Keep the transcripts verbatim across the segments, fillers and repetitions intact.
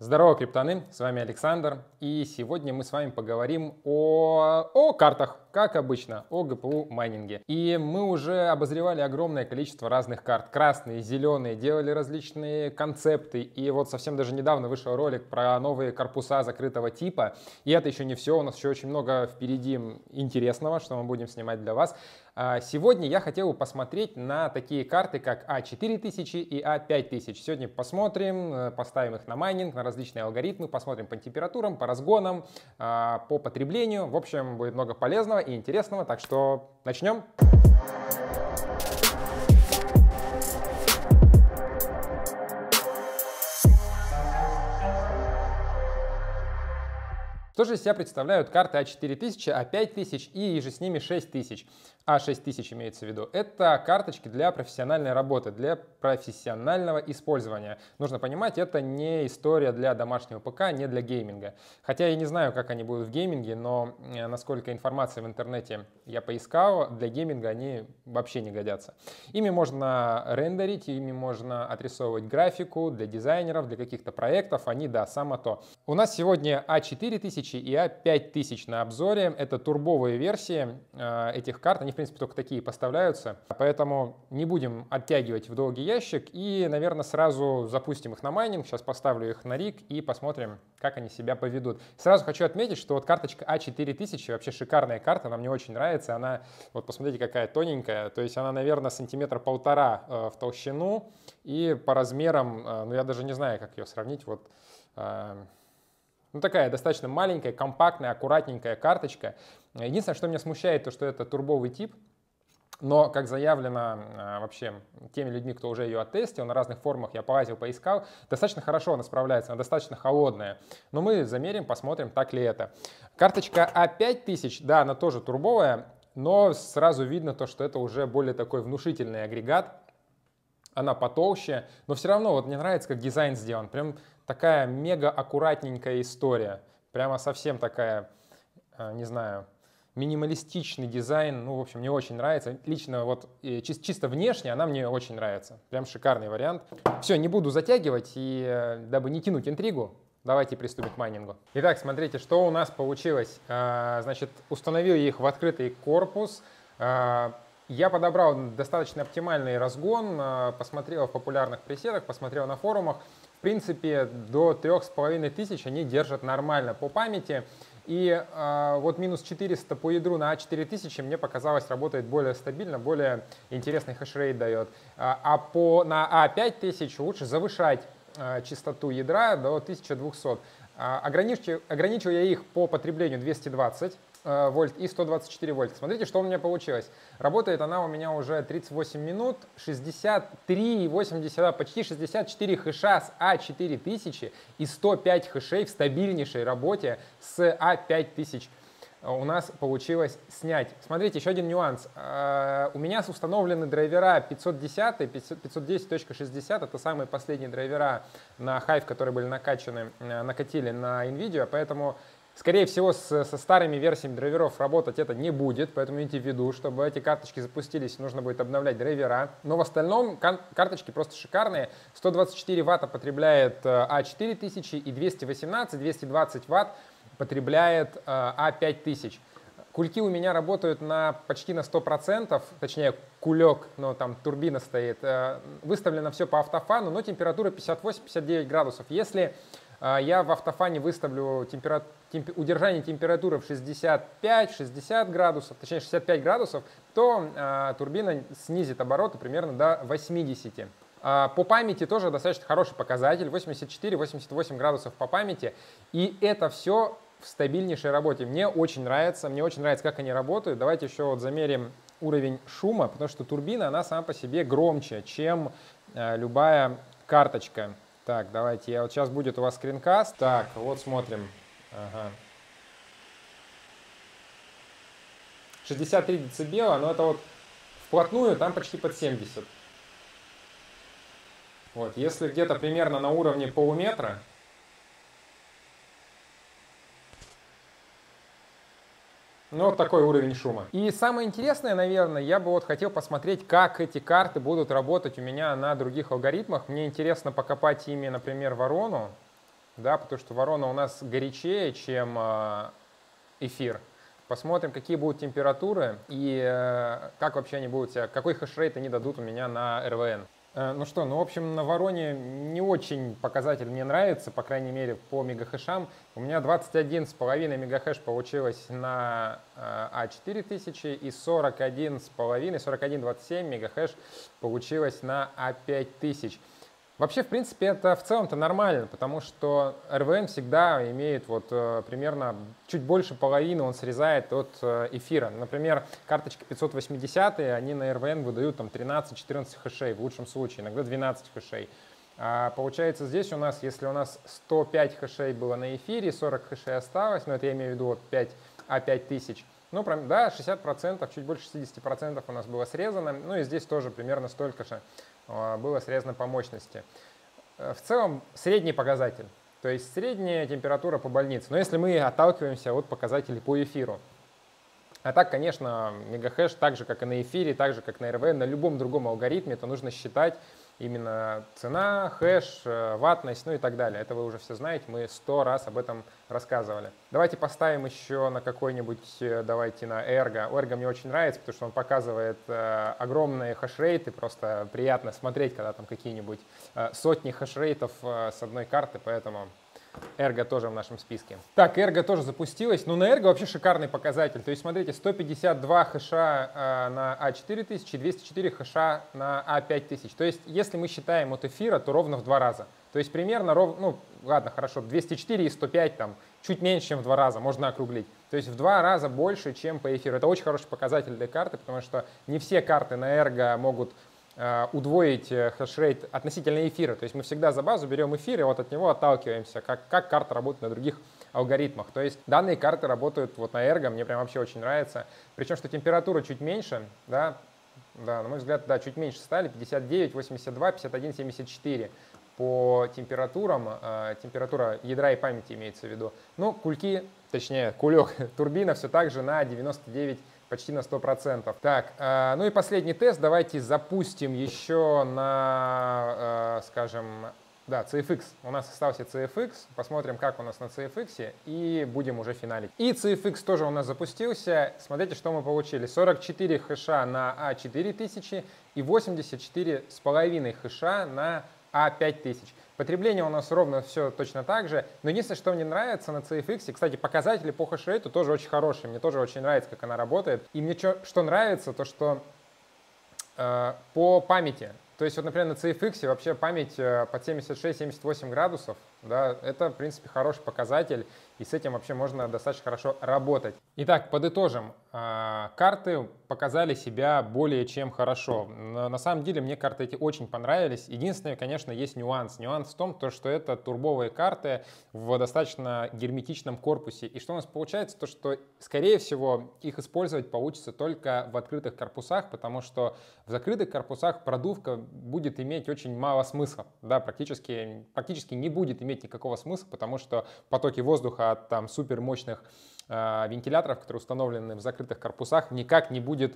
Здорово, криптоны, с вами Александр, и сегодня мы с вами поговорим о, о картах, как обычно, о джи пи ю-майнинге. И мы уже обозревали огромное количество разных карт, красные, зеленые, делали различные концепты, и вот совсем даже недавно вышел ролик про новые корпуса закрытого типа, и это еще не все, у нас еще очень много впереди интересного, что мы будем снимать для вас. Сегодня я хотел бы посмотреть на такие карты, как а четыре тысячи и а пять тысяч. Сегодня посмотрим, поставим их на майнинг, на различные алгоритмы, посмотрим по температурам, по разгонам, по потреблению. В общем, будет много полезного и интересного, так что начнем. Что же из себя представляют карты а четыре тысячи, а пять тысяч и же с ними шесть тысяч? а шесть тысяч имеется в виду. Это карточки для профессиональной работы, для профессионального использования. Нужно понимать, это не история для домашнего ПК, не для гейминга. Хотя я не знаю, как они будут в гейминге, но насколько информации в интернете я поискал, для гейминга они вообще не годятся. Ими можно рендерить, ими можно отрисовывать графику для дизайнеров, для каких-то проектов. Они, да, само то. У нас сегодня а четыре тысячи и а пять тысяч на обзоре. Это турбовые версии э, этих карт. Они, в принципе, только такие поставляются. Поэтому не будем оттягивать в долгий ящик и, наверное, сразу запустим их на майнинг. Сейчас поставлю их на риг и посмотрим, как они себя поведут. Сразу хочу отметить, что вот карточка а четыре тысячи вообще шикарная карта. Она мне очень нравится. Она, вот посмотрите, какая тоненькая. То есть она, наверное, сантиметра полтора э, в толщину. И по размерам, э, ну я даже не знаю, как ее сравнить. Вот... Э, Ну, такая достаточно маленькая, компактная, аккуратненькая карточка. Единственное, что меня смущает, то, что это турбовый тип. Но, как заявлено а, вообще теми людьми, кто уже ее оттестил, на разных форумах я полазил, поискал, достаточно хорошо она справляется, она достаточно холодная. Но мы замерим, посмотрим, так ли это. Карточка а пять тысяч, да, она тоже турбовая, но сразу видно то, что это уже более такой внушительный агрегат. Она потолще, но все равно вот мне нравится, как дизайн сделан. Прям такая мега аккуратненькая история. Прямо совсем такая, не знаю, минималистичный дизайн. Ну, в общем, мне очень нравится. Лично вот чисто внешне она мне очень нравится. Прям шикарный вариант. Все, не буду затягивать, и дабы не тянуть интригу, давайте приступим к майнингу. Итак, смотрите, что у нас получилось. Значит, установил я их в открытый корпус. Я подобрал достаточно оптимальный разгон, посмотрел в популярных пресетах, посмотрел на форумах. В принципе, до трёх с половиной тысяч они держат нормально по памяти. И э, вот минус четыреста по ядру на а четыре тысячи мне показалось работает более стабильно, более интересный хешрейт дает. А по, на а пять тысяч лучше завышать э, частоту ядра до тысячи двухсот. Э, ограничил, ограничил я их по потреблению двести двадцать вольт и сто двадцать четыре вольта. Смотрите, что у меня получилось. Работает она у меня уже тридцать восемь минут, шестьдесят три и восемьдесят, почти шестьдесят четыре хэша с а четыре тысячи и сто пять хэшей в стабильнейшей работе с а пять тысяч. У нас получилось снять. Смотрите, еще один нюанс. У меня установлены драйвера пятьсот десять, пятьсот десять точка шестьдесят. Это самые последние драйвера на Hive, которые были накачаны, накатили на NVIDIA, поэтому скорее всего, с, со старыми версиями драйверов работать это не будет, поэтому имейте в виду, чтобы эти карточки запустились, нужно будет обновлять драйвера. Но в остальном карточки просто шикарные. сто двадцать четыре ватта потребляет а четыре тысячи и двести восемнадцать — двести двадцать ватт потребляет а пять тысяч. Кульки у меня работают на почти на сто процентов, точнее кулек, но там турбина стоит. Выставлено все по автофану, но температура пятьдесят восемь — пятьдесят девять градусов. Если я в автофане выставлю температуру, темп, удержание температуры в шестьдесят пять — шестьдесят градусов, точнее шестьдесят пять градусов, то э, турбина снизит обороты примерно до восьмидесяти. Э, по памяти тоже достаточно хороший показатель, восемьдесят четыре — восемьдесят восемь градусов по памяти. И это все в стабильнейшей работе. Мне очень нравится, мне очень нравится, как они работают. Давайте еще вот замерим уровень шума, потому что турбина, она сама по себе громче, чем э, любая карточка. Так, давайте, я вот сейчас будет у вас скринкаст. Так, вот смотрим. Ага. шестьдесят три децибела, но это вот вплотную там почти под семьдесят. Вот, если где-то примерно на уровне полуметра, Ну, вот такой уровень шума. И самое интересное, наверное, я бы вот хотел посмотреть, как эти карты будут работать у меня на других алгоритмах. Мне интересно покопать ими, например, ворону. да, потому что ворона у нас горячее, чем эфир. Посмотрим, какие будут температуры и как вообще они будут себя, какой хешрейт они дадут у меня на эр ви эн. Ну что, ну в общем на вороне не очень показатель мне нравится, по крайней мере по мегахэшам. У меня двадцать один с половиной мегахэш получилось на а четыре тысячи и сорок один с половиной, сорок один двадцать семь мегахэш получилось на а пять тысяч. Вообще, в принципе, это в целом-то нормально, потому что эр ви эн всегда имеет вот э, примерно чуть больше половины, он срезает от э, эфира. Например, карточки пятьсот восемьдесят, они на эр ви эн выдают там тринадцать-четырнадцать хэшей, в лучшем случае, иногда двенадцать хэшей. А получается здесь у нас, если у нас сто пять хэшей было на эфире, сорок хэшей осталось, но это я имею в виду вот пять а пять тысяч, ну, да, шестьдесят процентов, чуть больше шестьдесят процентов у нас было срезано, ну и здесь тоже примерно столько же было срезано по мощности. В целом средний показатель, то есть средняя температура по больнице, но если мы отталкиваемся от показателей по эфиру. А так, конечно, мегахэш, так же, как и на эфире, так же, как на эр ви эн, на любом другом алгоритме, это нужно считать именно цена, хэш, ваттность, ну и так далее. Это вы уже все знаете, мы сто раз об этом рассказывали. Давайте поставим еще на какой-нибудь, давайте на Ergo. Ergo мне очень нравится, потому что он показывает э, огромные хэшрейты, просто приятно смотреть, когда там какие-нибудь э, сотни хэшрейтов э, с одной карты, поэтому Ergo тоже в нашем списке. Так, Ergo тоже запустилась. Ну, на Ergo вообще шикарный показатель. То есть, смотрите, сто пятьдесят два хэша э, на а четыре тысячи, двести четыре хэша на а пять тысяч. То есть, если мы считаем от эфира, то ровно в два раза. То есть, примерно, ров... ну, ладно, хорошо, двести четыре и сто пять, там, чуть меньше, чем в два раза, можно округлить. То есть, в два раза больше, чем по эфиру. Это очень хороший показатель для карты, потому что не все карты на Ergo могут удвоить хэшрейт относительно эфира. То есть мы всегда за базу берем эфир и вот от него отталкиваемся, как, как карта работает на других алгоритмах. То есть данные карты работают вот на Ergo, мне прям вообще очень нравится. Причем, что температура чуть меньше, да, да, на мой взгляд, да, чуть меньше стали, пятьдесят девять, восемьдесят два, пятьдесят один, семьдесят четыре по температурам, э, температура ядра и памяти имеется в виду. Ну, кульки, точнее, кулек, турбина все так же на девяносто девять, почти на сто процентов. Так, э, ну и последний тест. Давайте запустим еще на, э, скажем, да, си эф икс. У нас остался си эф икс. Посмотрим, как у нас на си эф икс, и будем уже финалить. И си эф икс тоже у нас запустился. Смотрите, что мы получили. сорок четыре хэша на а четыре тысячи и восемьдесят четыре с половиной хэша на а пять тысяч. Потребление у нас ровно все точно так же, но единственное, что мне нравится на си эф икс, кстати, показатели по хэшрейту тоже очень хорошие, мне тоже очень нравится, как она работает. И мне что, что нравится, то что э, по памяти, то есть вот, например, на си эф икс вообще память э, под семьдесят шесть — семьдесят восемь градусов, да, это, в принципе, хороший показатель, и с этим вообще можно достаточно хорошо работать. Итак, подытожим. Карты показали себя более чем хорошо. На самом деле мне карты эти очень понравились. Единственное, конечно, есть нюанс. Нюанс в том, что это турбовые карты в достаточно герметичном корпусе. И что у нас получается? То, что, скорее всего, их использовать получится только в открытых корпусах, потому что в закрытых корпусах продувка будет иметь очень мало смысла. Да, практически, практически не будет иметь никакого смысла, потому что потоки воздуха от там супермощных э, вентиляторов, которые установлены в закрытых корпусах, никак не будет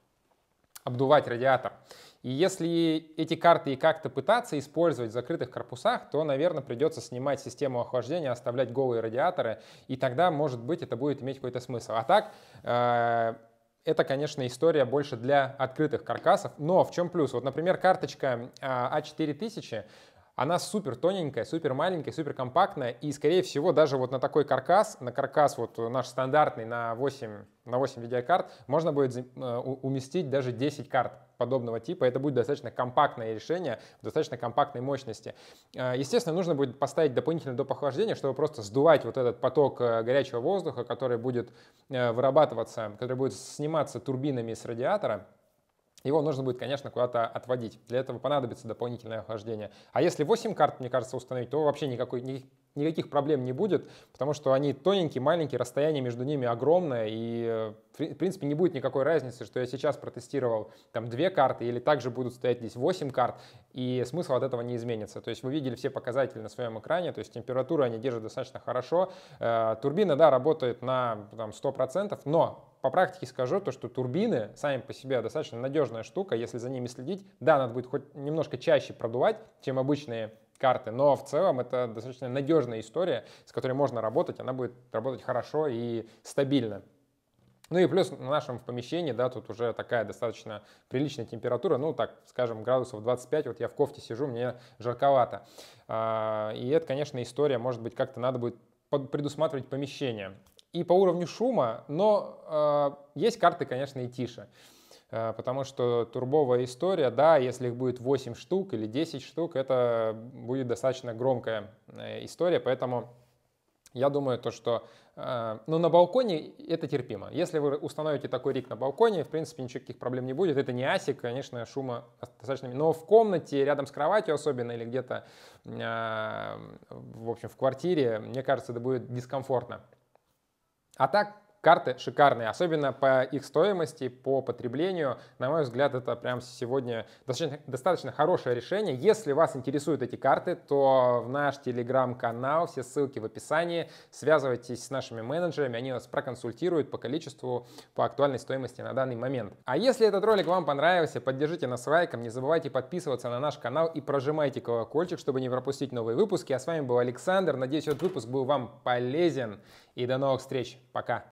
обдувать радиатор. И если эти карты и как-то пытаться использовать в закрытых корпусах, то, наверное, придется снимать систему охлаждения, оставлять голые радиаторы, и тогда, может быть, это будет иметь какой-то смысл. А так, э, это, конечно, история больше для открытых каркасов. Но в чем плюс? Вот, например, карточка а четыре тысячи, она супер тоненькая, супер маленькая, супер компактная, и, скорее всего, даже вот на такой каркас, на каркас вот наш стандартный на восемь, на восемь видеокарт, можно будет уместить даже десять карт подобного типа. Это будет достаточно компактное решение, в достаточно компактной мощности. Естественно, нужно будет поставить дополнительное доп. Охлаждение, чтобы просто сдувать вот этот поток горячего воздуха, который будет вырабатываться, который будет сниматься турбинами с радиатора. Его нужно будет, конечно, куда-то отводить. Для этого понадобится дополнительное охлаждение. А если восемь карт, мне кажется, установить, то вообще никакой, никаких проблем не будет, потому что они тоненькие, маленькие, расстояние между ними огромное, и, в принципе, не будет никакой разницы, что я сейчас протестировал там две карты, или также будут стоять здесь восемь карт, и смысл от этого не изменится. То есть вы видели все показатели на своем экране, то есть температуру они держат достаточно хорошо. Турбина, да, работает на там, сто процентов, но по практике скажу, то, что турбины сами по себе достаточно надежная штука, если за ними следить. Да, надо будет хоть немножко чаще продувать, чем обычные карты. Но в целом это достаточно надежная история, с которой можно работать, она будет работать хорошо и стабильно. Ну и плюс на нашем в помещении, да, тут уже такая достаточно приличная температура, ну так, скажем, градусов двадцать пять, вот я в кофте сижу, мне жарковато. И это, конечно, история, может быть, как-то надо будет предусматривать помещение. И по уровню шума, но есть карты, конечно, и тише. Потому что турбовая история, да, если их будет восемь штук или десять штук, это будет достаточно громкая история, поэтому я думаю, то, что э, ну, на балконе это терпимо. Если вы установите такой риг на балконе, в принципе, никаких проблем не будет. Это не асик, конечно, шума достаточно. Но в комнате, рядом с кроватью особенно, или где-то, э, в общем, в квартире, мне кажется, это будет дискомфортно. А так, карты шикарные, особенно по их стоимости, по потреблению. На мой взгляд, это прям сегодня достаточно, достаточно хорошее решение. Если вас интересуют эти карты, то в наш телеграм-канал, все ссылки в описании. Связывайтесь с нашими менеджерами, они вас проконсультируют по количеству, по актуальной стоимости на данный момент. А если этот ролик вам понравился, поддержите нас лайком, не забывайте подписываться на наш канал и прожимайте колокольчик, чтобы не пропустить новые выпуски. А с вами был Александр. Надеюсь, этот выпуск был вам полезен. И до новых встреч. Пока.